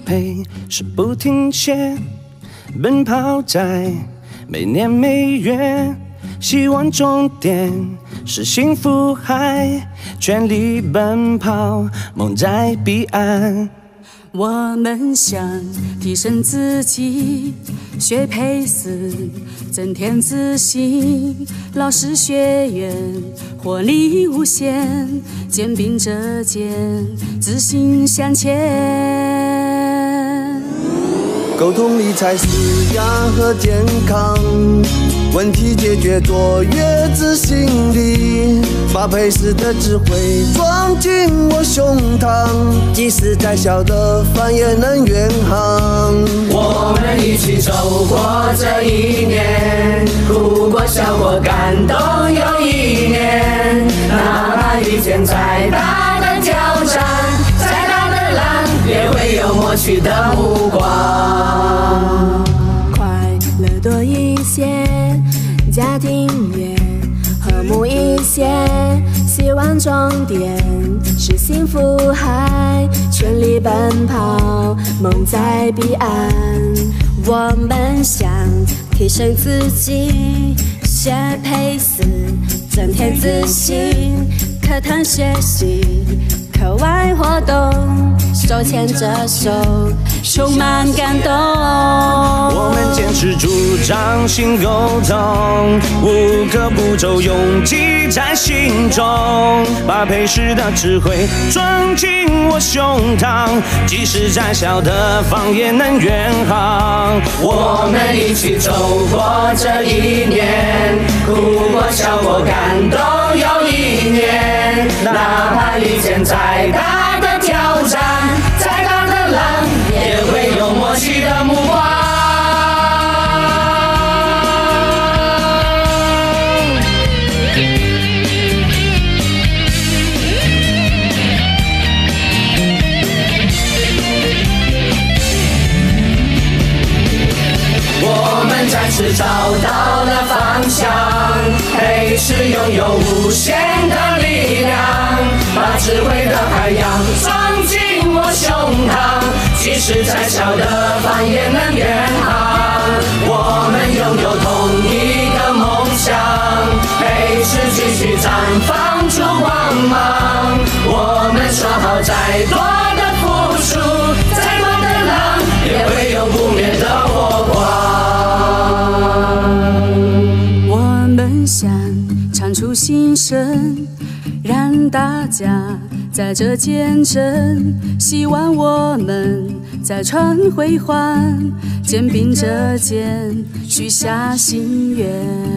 配是不停歇，奔跑在每年每月，希望终点是幸福海，全力奔跑，梦在彼岸。 我们想提升自己，学P.A.C.E.，增添自信，老师学员活力无限，肩并着肩，自信向前。 沟通理财思养和健康，问题解决卓越自信力，把P.A.C.E.的智慧装进我胸膛，即使再小的帆也能远航。 我们一起走过这一年，哭过笑过感动又一年，哪怕遇见再大的挑战，再大的浪也会有默契的目光。 快乐多一些，家庭乐和睦一些，希望终点是幸福海，全力奔跑，梦在彼岸。我们想提升自己，学P.A.C.E.，增添自信，课堂学习，课外活动，手牵着手，充满感动。 我们坚持主张新沟通，5个步骤永记在心中，把P.A.C.E.的智慧装进我胸膛，即使再小的帆也能远航。 我们一起走过这一年，哭过笑过感动又一年，哪怕遇见再大的挑战，再大的浪也会有默契的目光。我们暂时找到了方向，P.A.C.E.拥有无限的力量，把智慧的海洋装进我胸膛，即使再小的帆也能远航。我们拥有同一个梦想，P.A.C.E.继续绽放出光芒。我们说好，再多的付出，再多的浪，也会有不灭的火光。 我们想唱出心声，让大家在这见证，希望我们再创辉煌，肩并着肩，许下心愿。